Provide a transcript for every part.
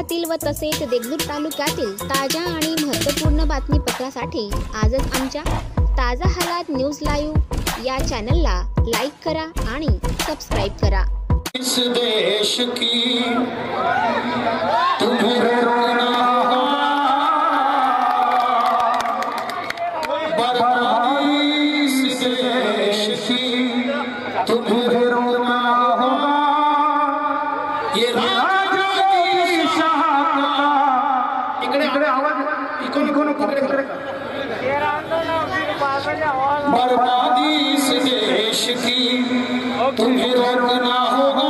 शहरातील व तसेच देगलूर तालुक्यातील ताज्या आणि महत्त्वपूर्ण बातमीपत्रासाठी आजच आमच्या ताजा हालात न्यूज लाईव्ह या चॅनलला लाईक करा आणि सबस्क्राइब करा। इस देश की तुम्हें रोना बर्बादी, इस देश की तुम्हें रोना होगा। ये राजनीति शाह इकडे आवाज इकोन बर्बादी इस देश की तुम्हें रोकना होगा।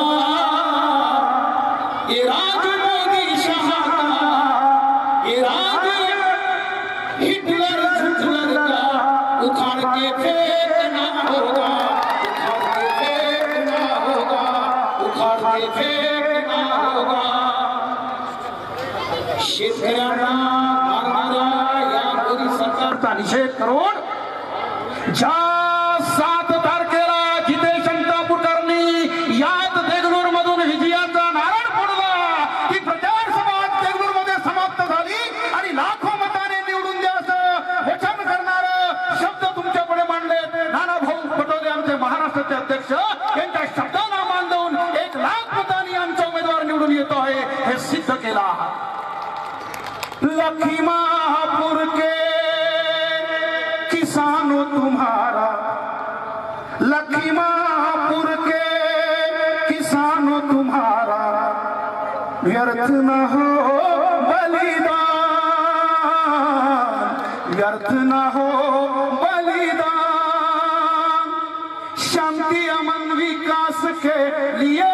ये राज मोदी शाह का, ये राज हिटलर का उखाड़ के फेंकना होगा, उखाड़ के फेंकना होगा, उखाड़ के फेंकना होगा। शेतकऱ्यांना मारणाऱ्या या मोदी सरकारचा निषेध करून ज्या 7 तारखेला जितेश अंतापूरकरांनी याच देगलूर मधून विजयाचा नारळ फोडला, ती प्रचार सभा देगलूर मध्ये समाप्त झाली आणि लाखो मताने निवडून द्या असं वचन करणार शब्द तुमच्यापुढे मांडले। नानाभाऊ पटोले आमचे महाराष्ट्राचे अध्यक्ष यांच्या शब्दांना मान देऊन 1 लाख मतांनी आमचा उमेदवार निवडून येतो आहे हे सिद्ध केला। लखीमपुर के किसानों तुम्हारा, लखीमपुर के किसानों तुम्हारा व्यर्थ न हो बलिदान, व्यर्थ न हो बलिदान। शांति अमन विकास के लिए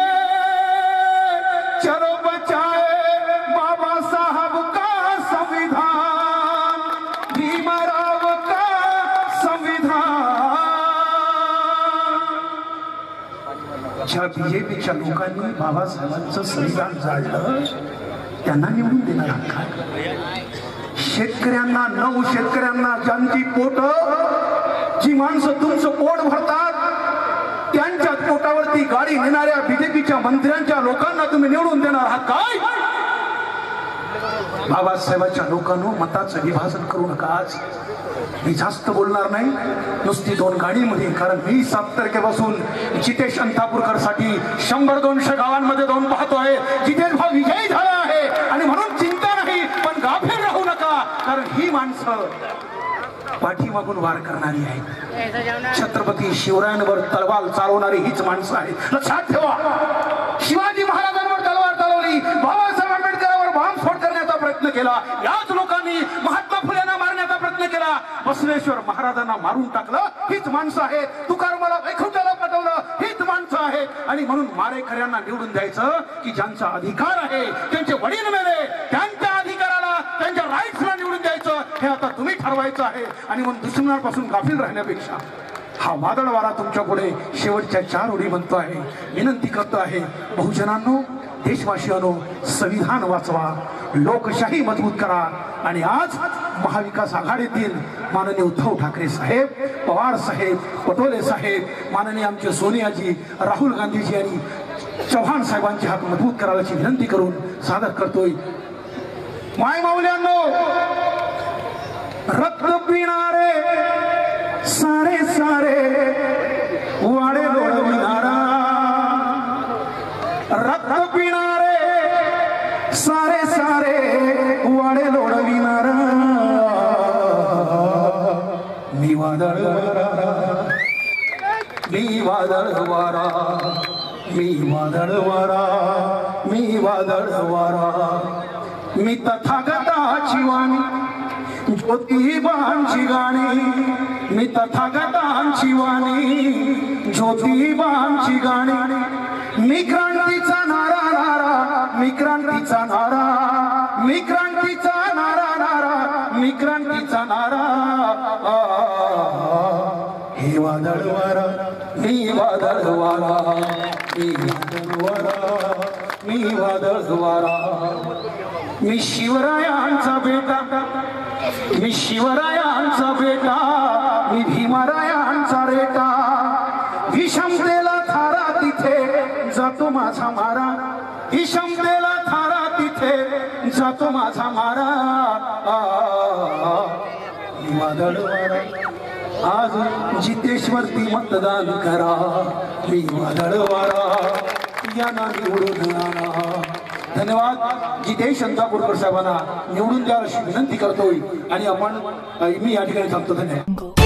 चलो बचाए बाबा साहब का संविधान, भीमराव का संविधान। ज्या बीजेपीच्या लोकांनी बाबासाहेबांचं संविधान जाळलं त्यांना निवडून देणार हक्क। शेतकऱ्यांना 9 शेतकऱ्यांना ज्यांची पोट, जी माणसं तुमचं पोट भरतात त्यांच्या पोटावरती गाडी नेणाऱ्या बीजेपीच्या मंत्र्यांच्या लोकांना तुम्ही निवडून देणार आहात काय? बाबासाहेबांच्या लोकांनो, मताचं विभाजन करू नका। आज मी जास्त बोलणार नाही, नुसती 2 गाडीमध्ये, कारण मी 7 तारखेपासून जितेश अंतापूरकर साठी 100-200 गावांमध्ये जाऊन पाहतोय। जितेश भाऊ विजयी झाला आहे आणि म्हणून चिंता नाही, पण गाफील राहू नका, कारण ही माणसं पाठीमागून वार करणारी आहेत। छत्रपती शिवरायांवर तलवार चालवणारी हीच माणसं आहेत, लक्षात ठेवा। शिवाजी महाराजांवर तलवार चालवली, बाबासाहेब आंबेडकरांवर बॉम्बस्फोट करण्याचा प्रयत्न केला, याच लोकांनी महात्मा फुलेंना मारण्याचा प्रयत्न केला, बसवेश्वर महाराजांना मारून टाकलं, हीच माणसं आहेत। तुकारामाला वैकुंठाला पाठवलं, हीच माणसं आहेत। आणि म्हणून मारेकऱ्यांना निवडून द्यायचं की ज्यांचा अधिकार आहे, त्यांचे वडील मेले, त्यांच्या अधिकाराला, त्यांच्या राईट्सला निवडून द्यायचं, हे आता तुम्ही ठरवायचं आहे। आणि म्हणून दुश्मनापासून गाफील राहण्यापेक्षा हा वादळ वारा तुमच्या पुढे शेवटच्या 4 ओळी म्हणतो आहे, विनंती करतो आहे। बहुजनांनो, देशवासियांनो, संविधान वाचवा, लोकशाही मजबूत करा। आणि आज महाविकास आघाडीतील माननीय उद्धव ठाकरे साहेब, पवार साहेब, पटोले साहेब, माननीय आमचे सोनियाजी, राहुल गांधीजी आणि चव्हाण साहेबांचे हात मजबूत करायची विनंती करून सादर करतोय। माय माऊल्यांनो, रक्त पिणारे सारे सारे वाडे लोळविणारा, रक्त पिणारे सारे सारे वाडे लोळविणारा, मी वादळ वारा, मी वादळ वारा, मी वादळ वारा, मी वादळ वारा, मी तथागताची वाणी, ज्योतिबांची गाणी, मी तथागतांची वाणी, ज्योतिबांची गाणी, मी क्रांतीचा नारा नारा, मी क्रांतीचा नारा, मी क्रांतीचा नारा नारा, मी क्रांतीचा नारा। हे वादळ वारा, मी वादळ वारा, मी वादळ वारा, मी वादळ वारा, मी शिवरायांचा बेटा, मी शिवरायांचा बेटा, मी भीमरायांचा रेटा, विषमतेला थारा तिथे जातो माझा मारा, विषमतेला थारा तिथे जातो माझा मारा मी वादळ वारा आज जितेश्वरती मतदान करा मी वादळ वारा यांना निवडून आणा. धन्यवाद. जितेश अंतापूरकर साहेबांना निवडून द्या अशी विनंती करतोय आणि आपण मी या ठिकाणी थांबतो. धन्यवाद.